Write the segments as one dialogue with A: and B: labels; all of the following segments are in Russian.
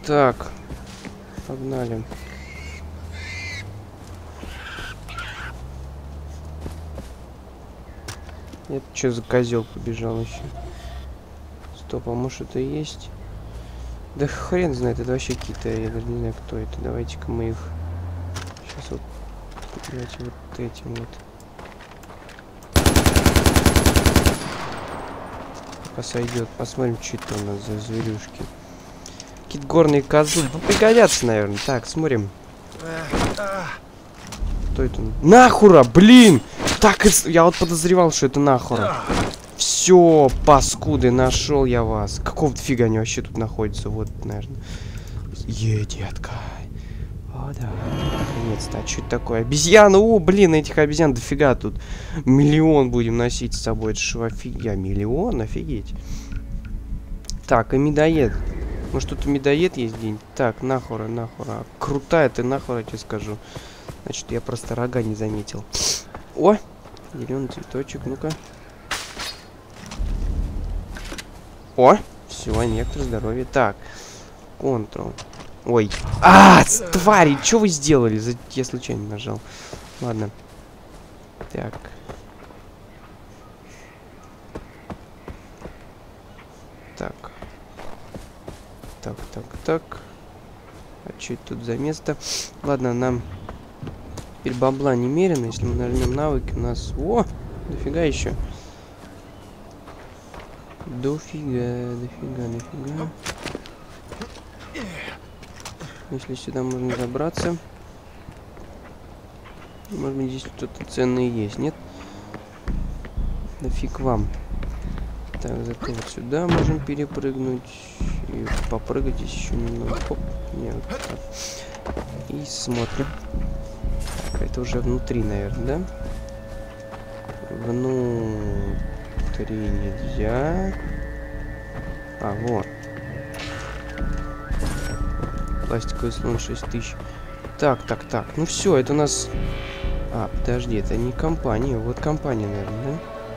A: Так, погнали. Это что за козел побежал еще? Стоп, а может это и есть? Да хрен знает, это вообще какие-то, я даже не знаю, кто это. Давайте-ка мы их сейчас вот, давайте вот этим вот. Пока сойдет, посмотрим, что это у нас за зверюшки. Какие-то горные козлы, ну пригодятся, наверное. Так, смотрим. Кто это? Нахура, блин! Так, я вот подозревал, что это нахура. Все, паскуды, нашел я вас. Какого фига они вообще тут находятся? Вот, наверное. Детка. О, да. Наконец-то. А что это такое? Обезьяна! О, блин, этих обезьян дофига тут. Миллион будем носить с собой. Это что, офигеть? Миллион? Офигеть. Так, и медоед. Может, тут и медоед есть где-нибудь? Так, нахура, нахура. Крутая ты нахура, я тебе скажу. Значит, я просто рога не заметил. О! Зеленый цветочек, ну-ка. О! Все, некоторое здоровье. Так. Контрол. Ой. Твари, что вы сделали? Я случайно нажал. Ладно. Так. Так. Так. А что это тут за место? Ладно, нам теперь бабла немерено. Если мы нажмем навыки, у нас... О! Дофига еще. Дофига. Если сюда можно забраться. Может быть, здесь что-то ценное есть, нет? Да фиг вам. Так, зато вот сюда можем перепрыгнуть. И попрыгать еще немного. Хоп. Нет, вот так. И смотрим. Так, это уже внутри, наверное, да? Внутри нельзя. А, вот. Пластиковый слон 6000. Так. Ну все, это у нас... А, подожди, это не компания. Вот компания, наверное, да?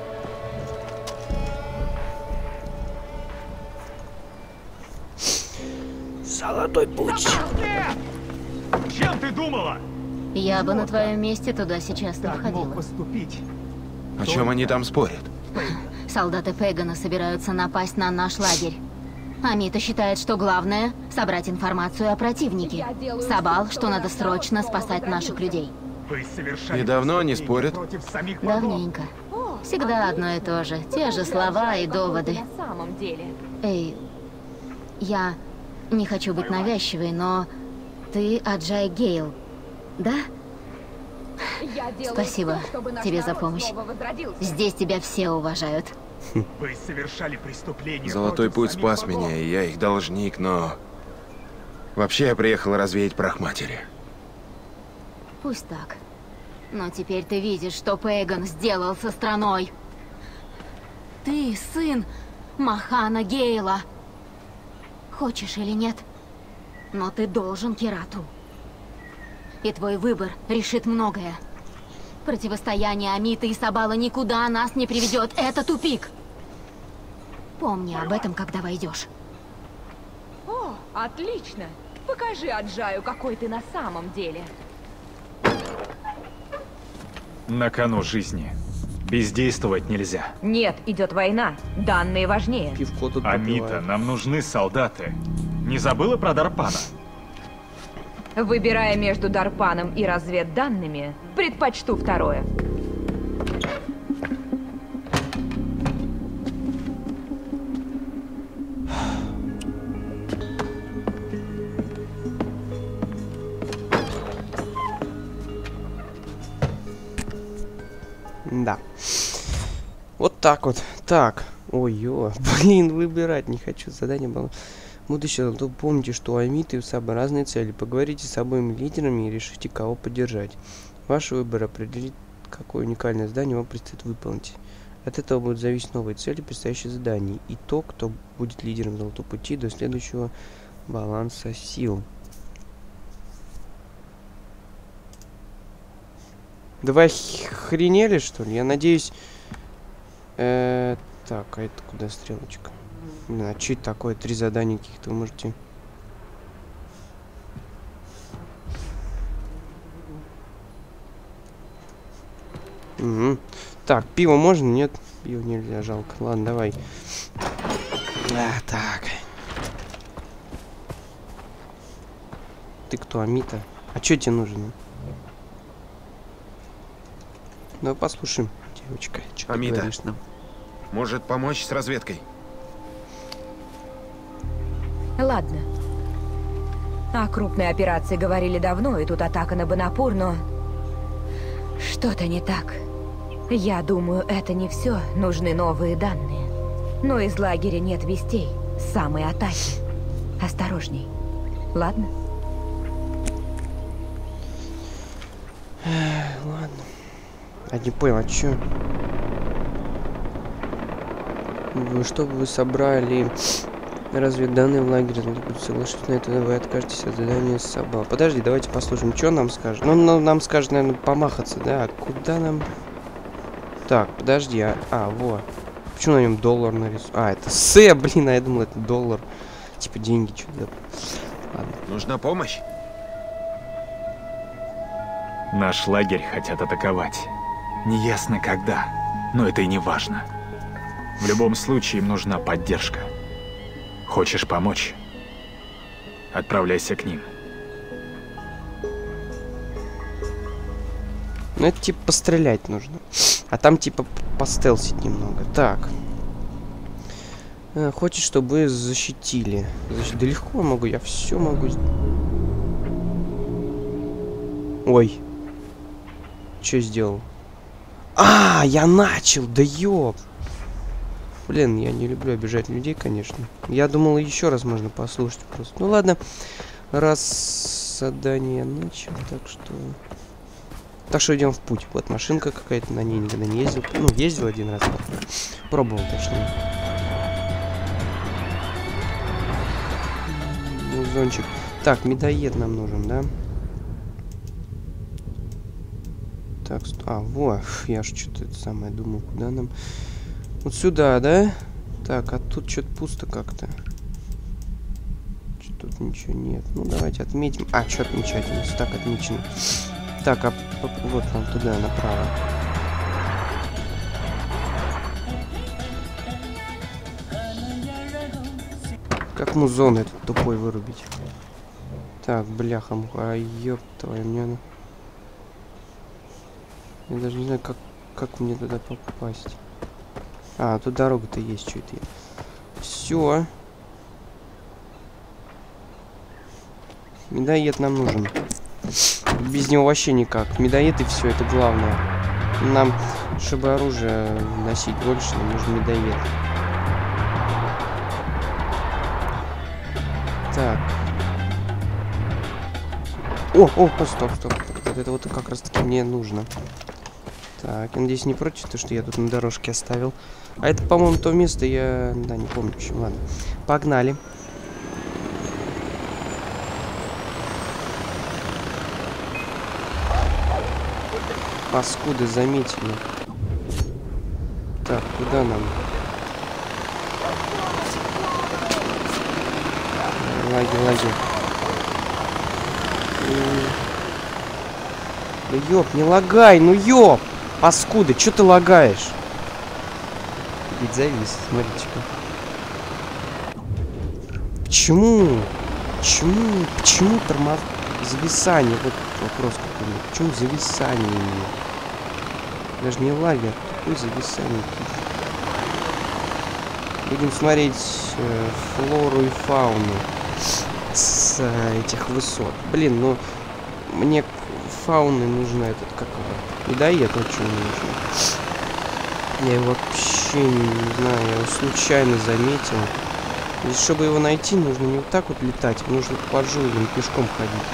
A: Золотой путь.
B: Чем ты думала?
C: Я бы на твоем месте туда сейчас не входила.
B: Поступить.
D: О чем они там спорят?
C: Солдаты Пегана собираются напасть на наш лагерь. Амита считает, что главное — собрать информацию о противнике. Сабал, что надо срочно спасать наших людей.
B: Вы совершали
D: И давно они
B: преступление
D: спорят?
B: против самих богов.
C: Давненько. Всегда одно и то же. Те же слова и доводы.
E: На самом деле.
C: Эй, я не хочу быть навязчивой, но ты Аджай Гейл, да?
E: Я делаю
C: Спасибо
E: всё, чтобы наш
C: тебе за
E: народ
C: помощь.
E: снова возродился.
C: Здесь тебя все уважают.
B: Вы совершали преступление
D: Золотой
B: против
D: путь
B: самих
D: спас
B: богов.
D: меня, и я их должник, но... Вообще, я приехал развеять прах матери.
C: Пусть так. Но теперь ты видишь, что Пейган сделал со страной. Ты сын Махана Гейла. Хочешь или нет, но ты должен Кирату. И твой выбор решит многое. Противостояние Амиты и Сабала никуда нас не приведет. Это тупик. Помни об этом, когда войдешь.
E: О, отлично. Покажи Аджаю, какой ты на самом деле.
B: На кону жизни. Бездействовать нельзя.
E: Нет, идет война. Данные важнее.
A: Пивко тут
B: Амита,
A: попивают.
B: нам нужны солдаты. Не забыла про Дарпана?
E: Выбирая между Дарпаном и разведданными, предпочту второе.
A: Да. Вот так вот. Так. Ой-ё. Блин, выбирать не хочу. Задание было. Будущее, то помните, что у Амиты и у Саба разные цели. Поговорите с обоими лидерами и решите, кого поддержать. Ваш выбор определит, какое уникальное задание вам предстоит выполнить. От этого будут зависеть новые цели, предстоящие задания. И то, кто будет лидером Золотого пути до следующего баланса сил. Да вы охренели, что ли? Я надеюсь... Так, а это куда стрелочка? Блин, а что это такое? 3 задания каких-то вы можете... Угу. Так, пиво можно? Нет, пиво нельзя, жалко. Ладно, давай. Так. Ты кто, Амита? А что тебе нужно? Ну, послушаем, девочка. Что ты
D: Амита,
A: говоришь нам?
D: может помочь с разведкой?
E: Ладно. О крупной операции говорили давно, и тут атака на Бонапур, но... Что-то не так. Я думаю, это не все. Нужны новые данные. Но из лагеря нет вестей. Самой атаки. Осторожней. Ладно?
A: Ладно. А не понял, а чё? Чтобы вы собрали разведданные в лагере, соглашусь на это, вы откажетесь от задания с собой. Подожди, давайте послушаем, что нам скажет. Ну, нам скажет, наверное, помахаться, да? А куда нам... Так, подожди, во. Почему на нем доллар нарисован? А, это блин, а я думал, это доллар. Типа деньги, что-то. Ладно.
D: Нужна помощь?
B: Наш лагерь хотят атаковать. Неясно когда, но это и не важно. В любом случае им нужна поддержка. Хочешь помочь? Отправляйся к ним.
A: Ну, это типа пострелять нужно. А там типа постелсить немного. Так. Хочешь, чтобы вы защитили? Да легко могу, я все могу. Ой. Что сделал? Я начал, да ёп. Блин, я не люблю обижать людей, конечно. Я думал, еще раз можно послушать просто. Ну ладно. Раз задание начал, так что идем в путь. Вот машинка какая-то, на ней никогда не ездил. Ну, ездил один раз. Пробовал, точнее. Музончик. Так, медоед нам нужен, да? Так, во, я ж что-то это самое думал, куда нам... Вот сюда, да? Так, а тут что-то пусто как-то. Тут ничего нет. Ну, давайте отметим. Что отмечать у нас? Так, отмечено. Так, вот нам туда, направо. Как музон этот тупой вырубить? Так, бляха-муха, ёб твою, мне... Я даже не знаю, как мне туда попасть. Тут дорога-то есть, что это я. Все. Медоед нам нужен. Без него вообще никак. Медоед и все, это главное. Нам, чтобы оружие носить больше, нам нужен медоед. Так. Стоп. Вот это вот как раз таки мне нужно. Так, я надеюсь, не против, то, что я тут на дорожке оставил. А это, по-моему, то место, да, не помню, почему. Ладно, погнали. Паскуды заметили. Так, куда нам? Лаги. Ну ёп, не лагай, ну ёп! Паскуда, чё ты лагаешь? Ведь завис, смотрите-ка. Почему тормоз... Зависание? Вот вопрос какой-то. Почему зависание именно? Даже не лаги, а какое зависание? Будем смотреть флору и фауну с этих высот. Блин, ну мне фауны нужно этот, как его, медоед очень нужен. Я его вообще не знаю, я его случайно заметил. И чтобы его найти, нужно не вот так вот летать, а нужно по джунглям пешком ходить.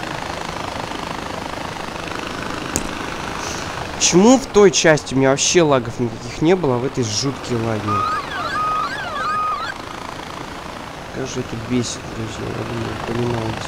A: Почему в той части у меня вообще лагов никаких не было, а в этой жуткие лаги? Как же это бесит, друзья, я думаю, вы понимаете.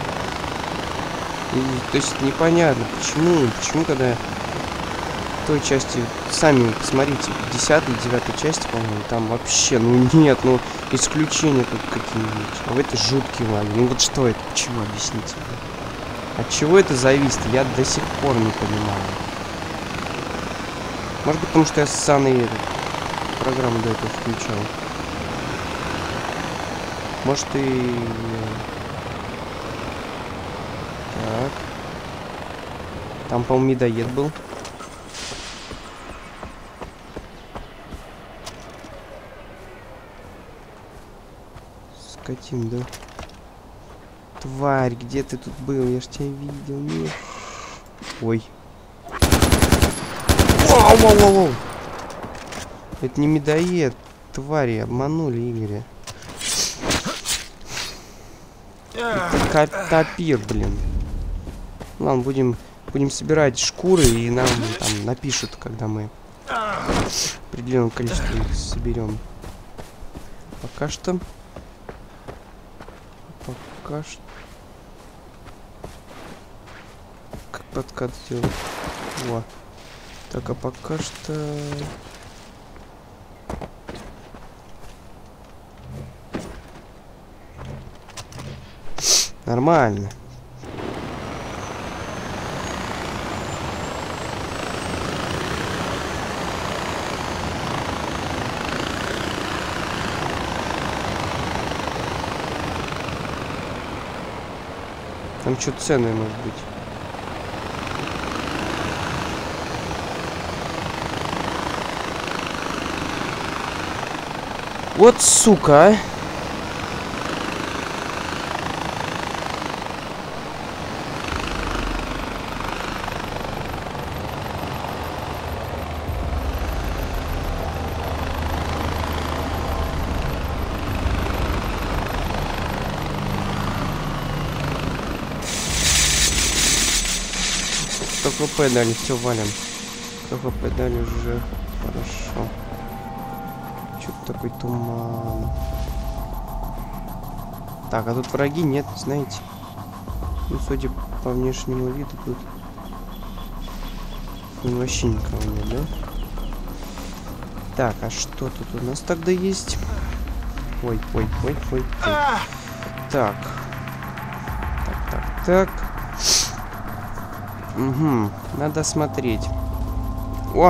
A: То есть непонятно, почему когда в той части, сами посмотрите, в 10-й, 9-й части, по-моему, там вообще, нет, исключения тут какие-нибудь. А в этой жуткие лаги. Ну вот что это, почему, объясните? От чего это зависит, я до сих пор не понимаю. Может быть, потому что я ссаный программу до этого включал. Может и... Так. Там, по-моему, медоед был. Скотин, да? Тварь, где ты тут был? Я ж тебя видел. Нет. Ой. Воу-воу-воу-воу. Это не медоед. Твари, обманули Игоря. Это тапир, блин. Ладно, будем собирать шкуры, и нам там напишут, когда мы определенное количество их соберем. Пока что как подкат сделать? Во. Так, а пока что нормально. Там что-то ценное может быть. Вот сука, а. Только ХП дали, все, валим. Только ХП дали уже хорошо. Что-то такой туман. Так, а тут враги нет, знаете. Ну, судя по внешнему виду, тут вообще никого нет, да? Так, а что тут у нас тогда есть? Ой. Так. Так. Угу, надо смотреть. О!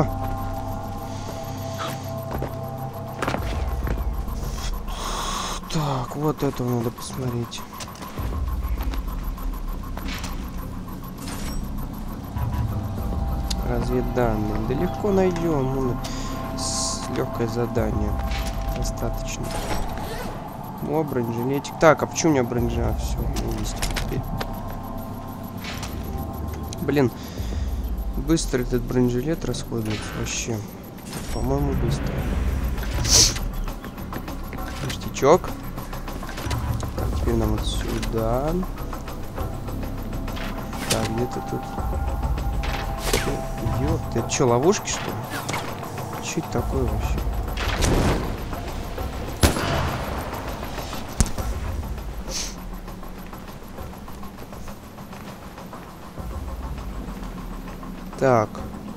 A: Так, вот это надо посмотреть. Разведданные. Да легко найдем. Легкое задание. Достаточно. О, бронежилетик. Так, а почему у меня бронежилет? Все, есть теперь. Блин, быстро этот бронежилет расходуется вообще. По-моему, быстро. Ништячок. Так, теперь нам вот сюда. Так, где-то тут. Ёпта, это что, ловушки, что ли? Что это такое вообще? Так.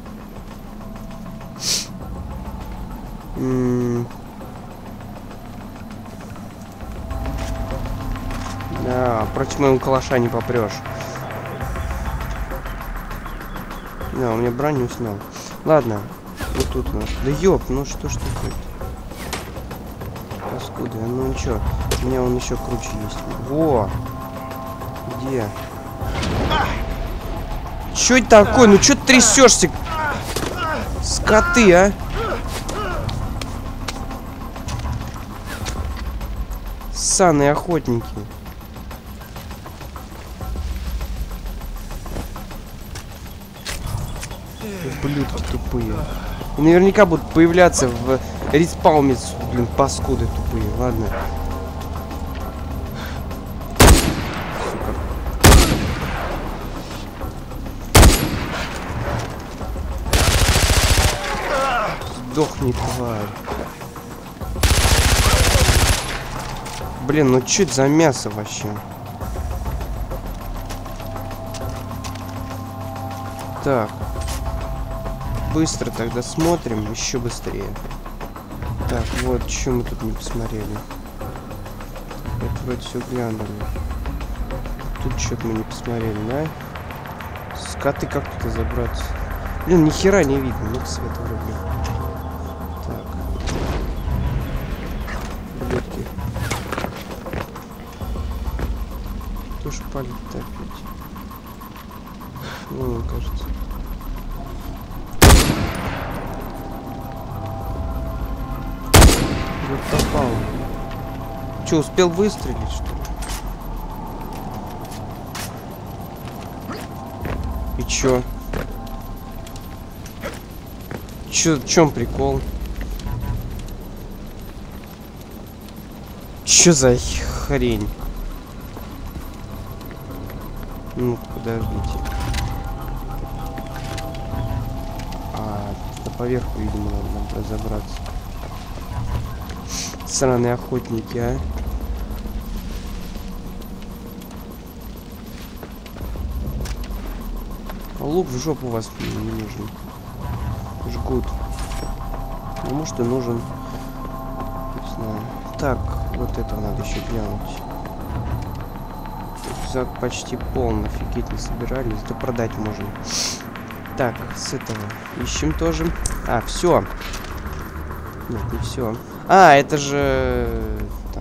A: Да, против моего калаша не попрешь. Да, у меня броню снял. Ладно, вот тут у нас. Да ёп, ну что ж такое? Паскуда, ну ничего. У меня он еще круче есть. Во! Где? Чё это такое? Ну чё ты трясешься? Скоты, а? Ссаные охотники. Ублюдки тупые. И наверняка будут появляться в респауне, блин, паскуды тупые. Ладно. Сдохни, тварь. Блин, ну что это за мясо вообще? Так. Быстро тогда смотрим, еще быстрее. Так, вот, что мы тут не посмотрели. Это вроде все глянули. Тут что-то мы не посмотрели, да? Скоты как тут забраться? Блин, ни хера не видно. Ну-ка света вроде. Так. Ребятки. Кто ж палит-то опять? Ну, кажется. Вот попал. Че, успел выстрелить, что ли? И чё? В чем прикол? Чё за хрень? Ну, подождите. Это поверху, видимо, надо разобраться. Сраные охотники, а. Лук в жопу вас не нужен. Жгут. Ну, может и нужен. Не знаю. Так, вот это надо еще глянуть. Рюкзак почти полный. Офигеть, не собирались. Да продать можно. Так, с этого ищем тоже. А, все. Нет, не все. А, это же... Там...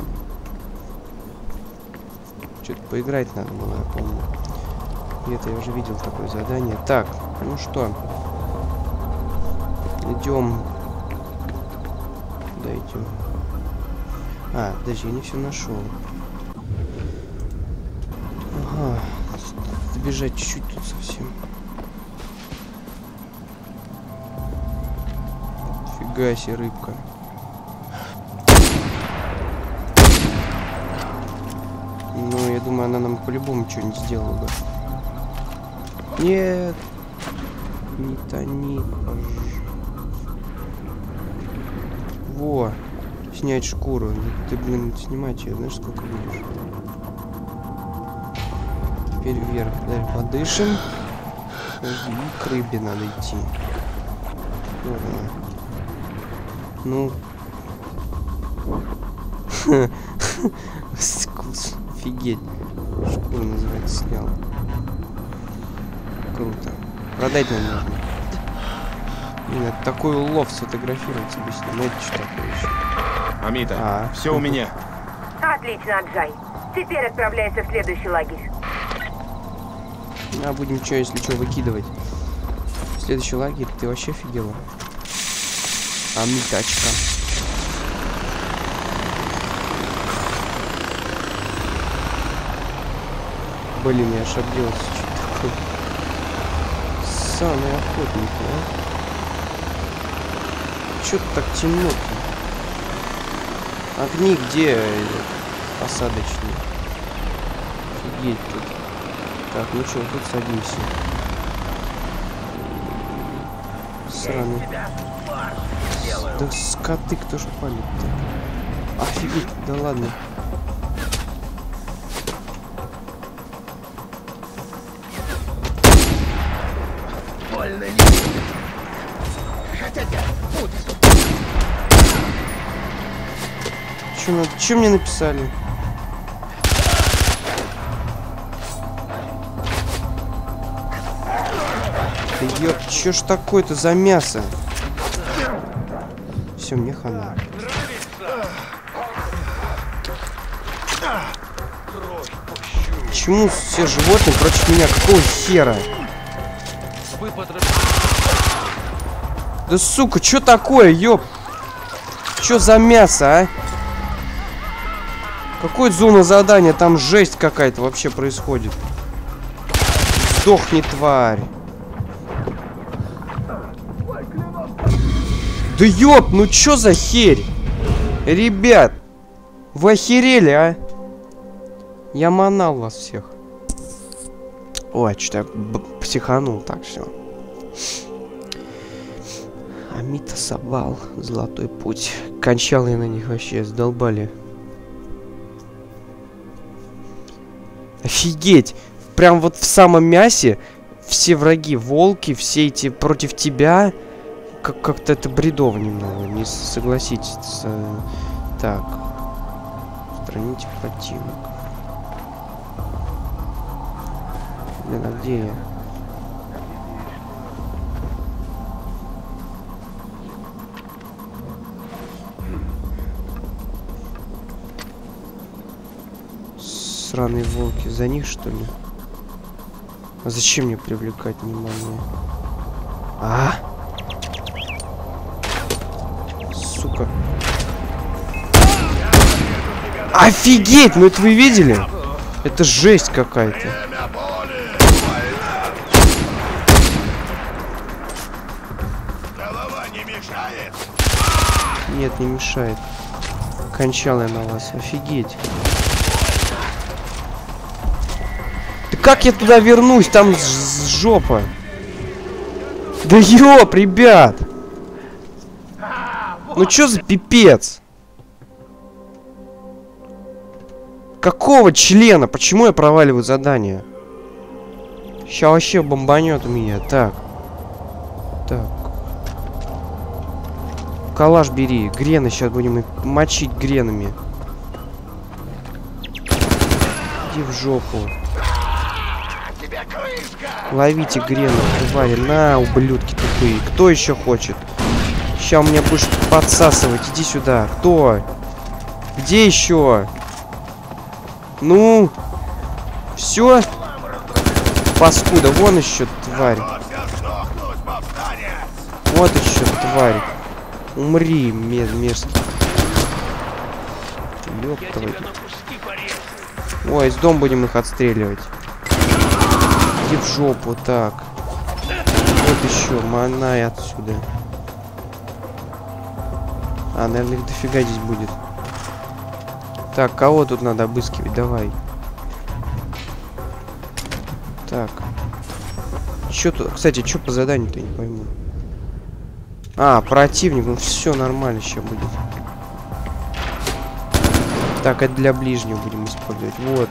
A: Что-то поиграть надо было, я помню. Где-то я уже видел такое задание. Так, ну что? Идем. Куда идем? А, подожди, я не все нашел. Ага. Добежать чуть-чуть тут совсем. Фига себе, рыбка. Ну, я думаю, она нам по-любому что-нибудь сделала бы. Нет. Не тони. Во. Снять шкуру. Ты, блин, снимать ее, знаешь, сколько будешь? Теперь вверх. Далее подышим. И к рыбе надо идти. Ну. Офигеть. Шкуру, называется, снял. Круто. Продать нам нужно. Блин, это такой улов, сфотографироваться бы с ним. Это что такое еще?
D: Амита, все у меня.
E: Отлично, Аджай. Теперь отправляйся в следующий лагерь.
A: А будем что, если что, выкидывать. Следующий лагерь, ты вообще офигела? Амитачка. Блин, я аж обделался. Что такое? Самый охотник, а? Чё так темно-то? Огни где посадочные? Офигеть тут. Так, ну что, тут садимся. Сраный. Да скоты, кто ж палит-то? Офигеть, да ладно. Чё надо? Чё мне написали? Да ёп, чё ж такое-то за мясо? Все, мне хана. Почему все животные против меня? Какого хера? Да сука, чё такое, ёп? Чё за мясо, а? Какое зум-задание? Там жесть какая-то вообще происходит. Сдохни, тварь. Да ёп, ну чё за херь? Ребят, вы охерели, а? Я манал вас всех. Ой, что-то я психанул, так все. Амита Сабал, золотой путь. Кончал я на них вообще, задолбали. Офигеть! Прям вот в самом мясе все враги, волки, все эти против тебя. Как-то это бредово немного, не согласитесь. Так. Устраните противник. Блин, а где я? Сраные волки. За них, что ли? А зачем мне привлекать внимание? А! Сука. Офигеть! Ну это вы видели? Это жесть какая-то. Нет, не мешает. Кончал я на вас. Офигеть. Да как я туда вернусь? Там жопа. Да ёп, ребят. Ну чё за пипец? Какого члена? Почему я проваливаю задание? Ща вообще бомбанет у меня. Так. Так. Калаш бери. Грены сейчас будем их мочить гренами. Иди в жопу. Ловите грены, твари. На, ублюдки тупые. Кто еще хочет? Сейчас у меня будешь подсасывать. Иди сюда. Кто? Где еще? Ну? Все? Паскуда. Вон еще тварь. Вот еще тварь. Умри, мерзкий. Ёптовый. Ой, из дома будем их отстреливать. Иди в жопу, так. Вот еще, манай отсюда. А, наверное, их дофига здесь будет. Так, кого тут надо обыскивать? Давай. Так. Чё тут? Кстати, что по заданию-то, я не пойму. А, противник, ну все нормально сейчас будет. Так, это для ближнего будем использовать. Вот.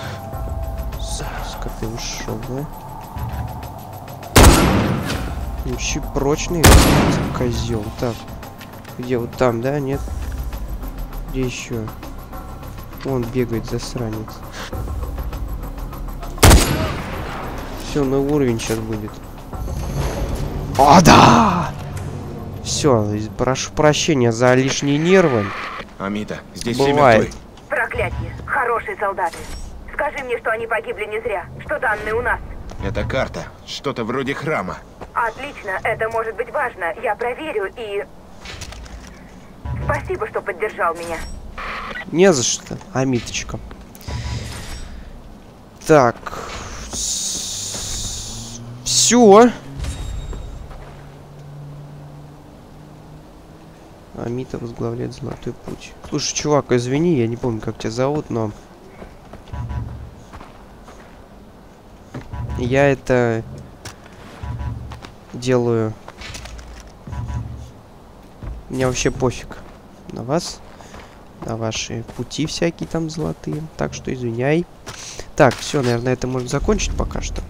A: Скоты ушел, да? Вообще прочный козел. Так. Где вот там, да? Нет? Где еще? Он бегает, засранец. Все, на уровень сейчас будет. О, да! Все, прошу прощения за лишние нервы.
D: Амита, здесь
A: бывает.
E: Проклятие. Хорошие солдаты. Скажи мне, что они погибли не зря. Что данные у нас?
D: Это карта. Что-то вроде храма.
E: Отлично. Это может быть важно. Я проверю и... Спасибо, что поддержал меня.
A: Не за что, Амиточка. Так. Все. Амита возглавляет Золотой Путь. Слушай, чувак, извини, я не помню, как тебя зовут, но... Я это... делаю... Мне вообще пофиг на вас. На ваши пути всякие там золотые. Так что извиняй. Так, все, наверное, это можно закончить пока что.